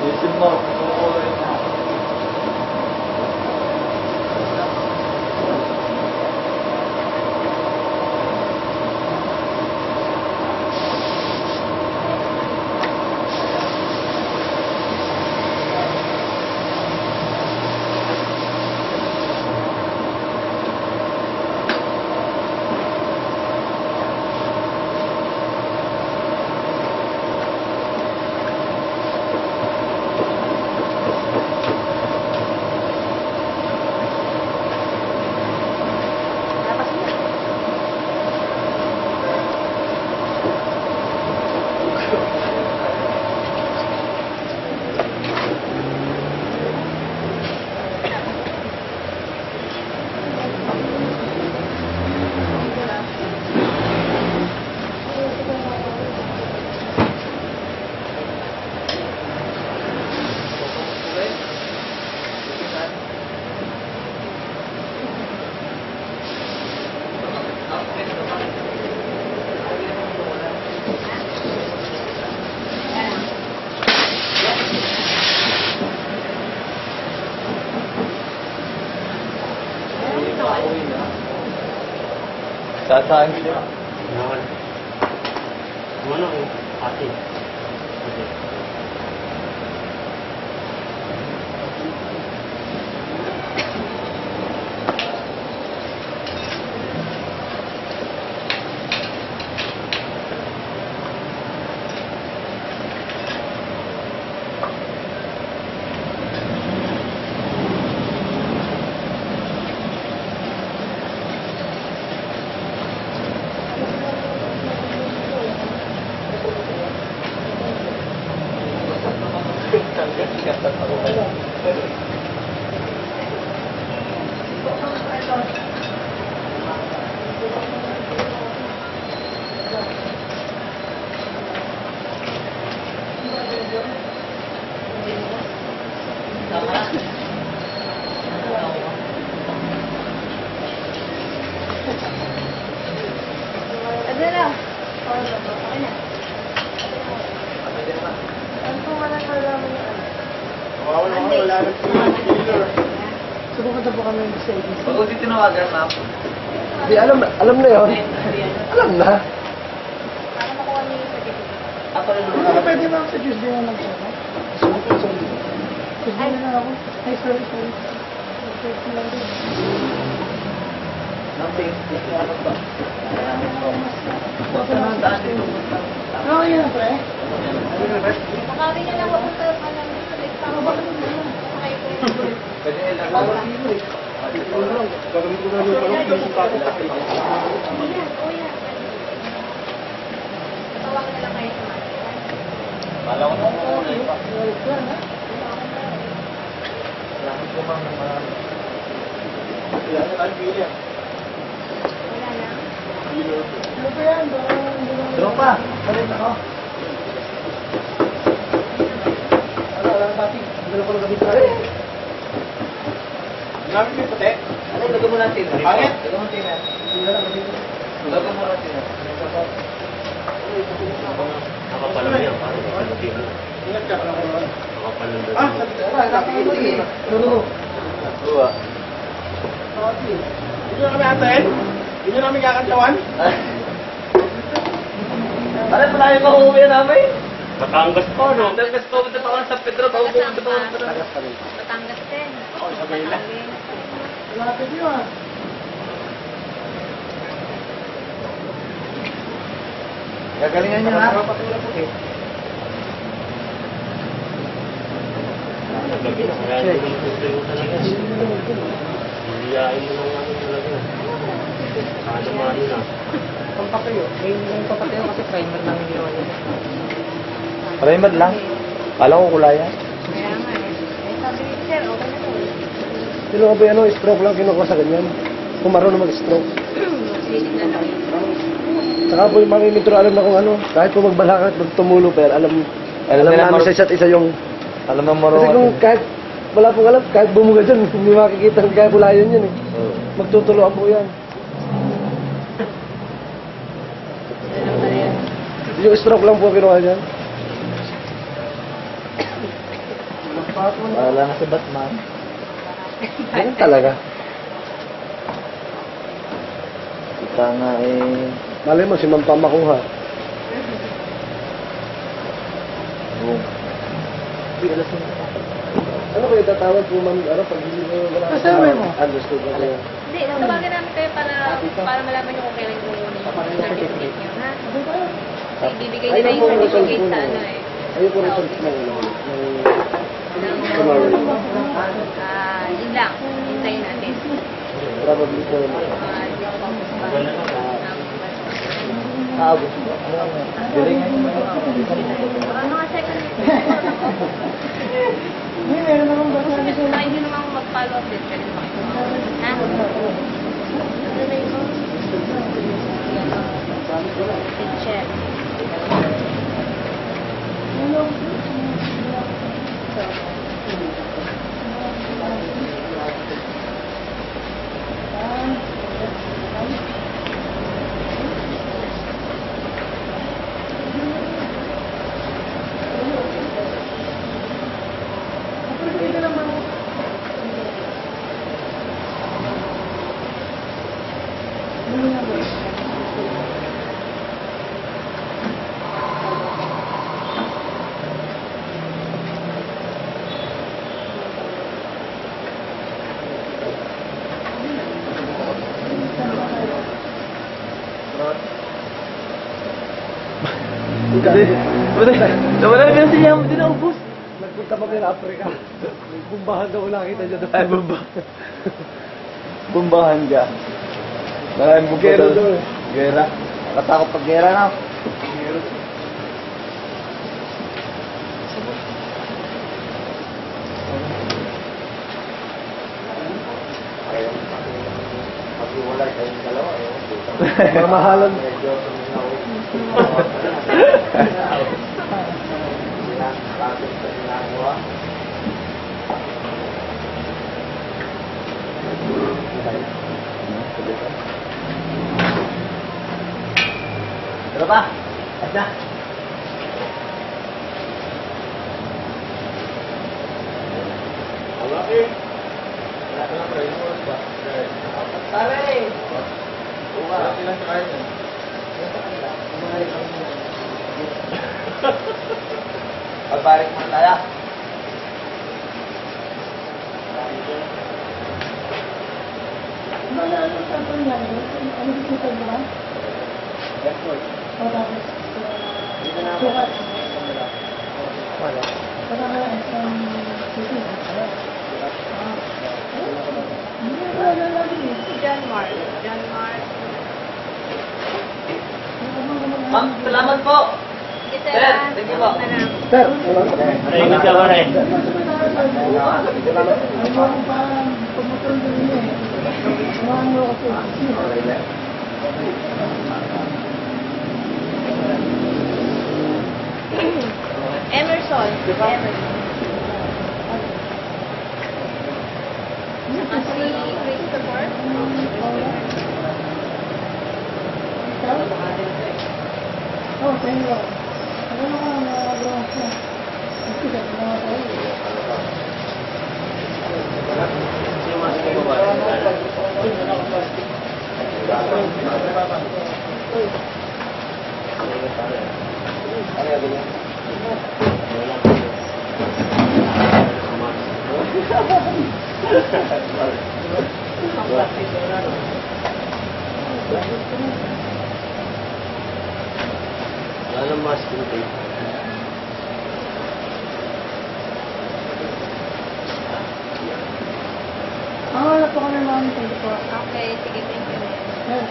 Isin mo. Saan siya? Ano? Pati. Subukan na po kami sa ABC. Bago di tinawagan, ma'am. Di, alam na yun. Alam na. Para makuha niyo yung certificate. Ako rin Ano pwede ma'am sa Tuesday na lang siya? Sorry. Tuesday na lang ako. Ay, sorry. Sorry lang din. Nothing. Ano ba? Basta naman daan dito. Okay na, pre. Makawin niyo lang ako sa alam niyo sa next time. Sakay ko yun. Pwede lang ako. Gagawin ko na yung parang yung tato. Kuya. Tawagan na lang kayo sa mga. Kala ko nung kulay pa. Lakit ko ma'am ng marami. Wala na. Ano ba yan? Tropa, balik ako. Wala na pati. Dala ko lang gabi sa akin. Gamit mo yung puti? Ano, lagyan mo natin. Pangit? Lagyan mo natin. Lagyan mo natin. Nakapalam yan, parang nakapalutiro. Ingat ka lang ko. Nakapalam doon. Ah, sige. Luro. Dua. Hindi na kami atin? Hindi na kami kakantsawan? Ano, malayo pa uuwi namin? Batangas po, no? Batangas pa, punta pa ako ng San Pedro, bago pumunta pa ako ng Batangas. Batangas din. Ako, sabay lang. Lapit nyo ah. Gagalingan niyo ha? Nagabi na, kaya hindi mo gusto yung talaga. Hiliyain mo lang namin talaga. Sana mano na. Pampatayo. May pampatayo kasi primer namin ginawa niya. Primer lang. Kala ko kulayan. Kaya nga eh. Eh, sabi ni sir, okay na to. Sino ka ba yan? Stroke lang kinukuha sa ganyan. Kung marunong mag-stroke. Sinig na lang. Saka po yung mga imitro, alam na kung ano. Kahit po magbalakad, magtumulo, pero alam namin sa isa't isa yung... Alam mo Kasi kung kahit wala pong alam, kahit bumuga dyan, hindi makikita kaya bulayan yan eh. Magtutuloan po yan. Ano ba yan? Yung stroke lang po kinuha dyan. Wala na si Batman. Ganun talaga. Kita nga eh. Malay mo, si Ma'am Pam makuha. Boom. Alas na. Ano kayo tatawag po, Ma'am? Ano, pag hindi mo wala? Kasama mo. Understood na kayo. Hindi, tawagan namin kayo para malaman nyo kung kailan kukunin yung certificate nyo, ha? Ibibigay nila yung certificate sa ano eh. Ayun po result ng tomorrow. Yun lang. Hintayin natin. Probably po. Aagos mo. Galing nga yung Mga second week. Hindi, meron naman ba sa Kasi try nyo naman mag-follow up din. Pwede naman kayo. Ha? Ano na yun? Check. Wala na kasi niya mo din ako, boss. Nagpunta pa kayo na Africa. Bumbahan daw nakita dyan. Ay, bumbahan ka. Maraming bumbahan. Gera doon. Gera. Katakot pag gera na. Pag-iwalay kayong dalawa, Mamahalan. medyo sinasakit sa ginagawa. Ano pa? Ada. Wala eh. Wala ka lang pa rin. Oras ba? Tare! Wala silang kakain eh. Pagbarik mo tayo. Ano sa ito niya? Ano dito ba? Airport. O tapos, Dito na ako. sukat. Wala. Saka nga, isang city. Hindi ko alam lagi eh. John Mark. John Mark. Ma'am, salamat po. Sige, Sir, sir. thank you po. Na lang. Sir, Ay, ingat ka pa rin. Ano parang pumutol din niya eh. Samahan mo kasi. Emerson. Emerson. Si Christopher. Oh, thank you. Ano naman ang nagawa siya? Kasi sa mga tayo. Wala nang mask yung tape. Wala po kami mga thank you. Okay, sige, thank you. Yes.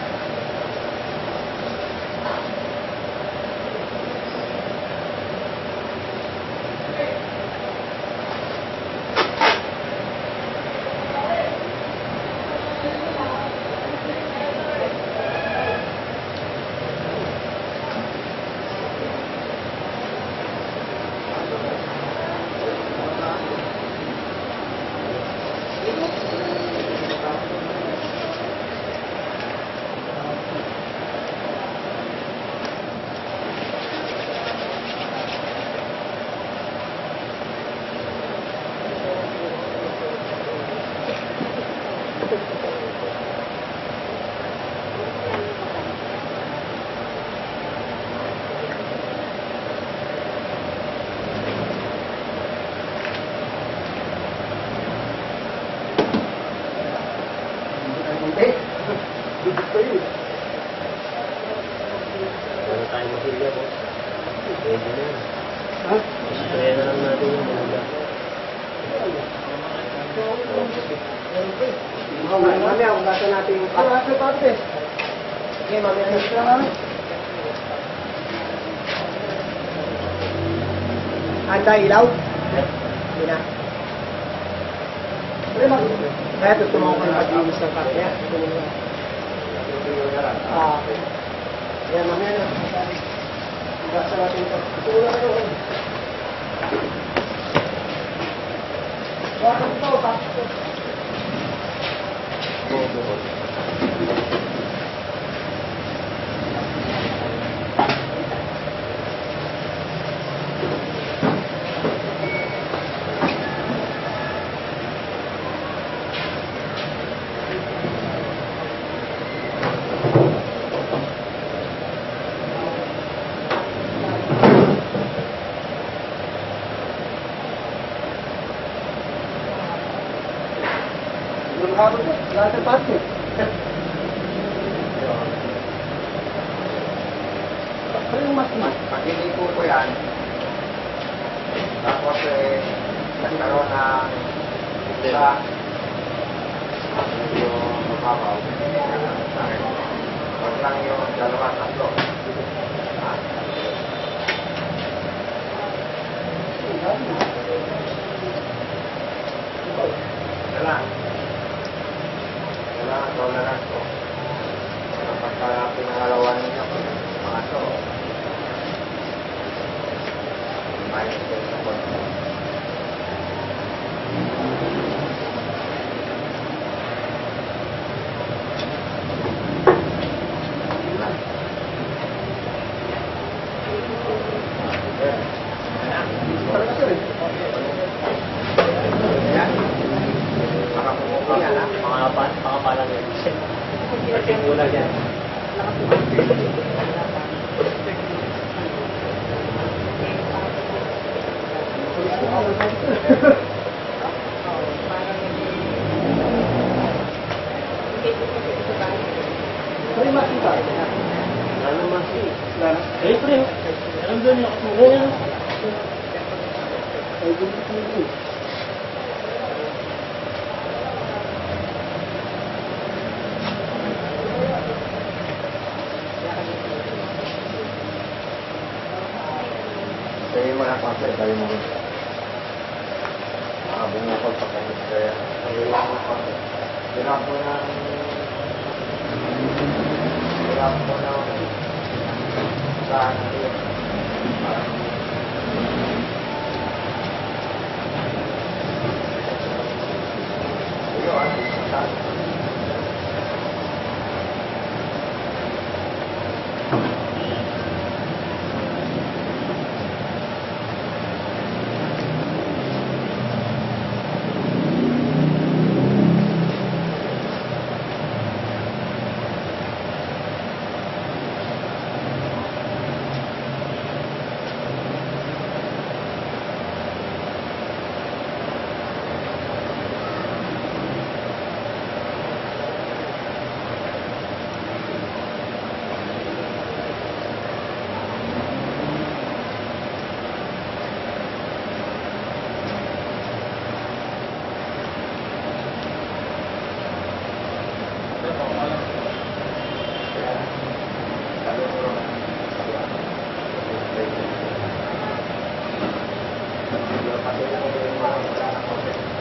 Mamaya, ugasan natin yung parte. Okay, mamaya na sila namin. Handa ilaw? Hindi na. Kaya tutulungan ko yung pag-inis ng parte. Yan, mamaya na. Ugasan natin ito. Tutulungan ko. Bakit ito? Bakit ito? Lahat ng parte. Ano yung mas? Pag inipo ko yan, tapos nagkaroon ng isa, yung mababaw, huwag lang yung dalawa, tatlo. Kailangan tolerance ko. Kapag pinangalawan ninyo ko, mga to, lumayan ko sa konti. Pangapalan yan. Nagsimula yan. May makita. Ano masi? Eh, pre. Alam doon yung kasunod. Ay, gusto. Sabi mo na kasi, sabi mo bumukol pa kayo kaya hirap mo na saan yun Pati lang yung mga